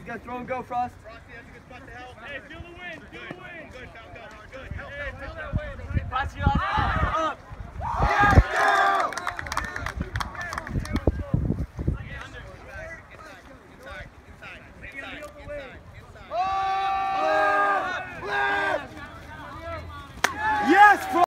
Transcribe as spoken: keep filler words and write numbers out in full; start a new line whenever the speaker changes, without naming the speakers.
gotta throw and go, Frost.
Frosty, that's a good spot to help. Hey, feel the wind, feel the wind. Good, Falco.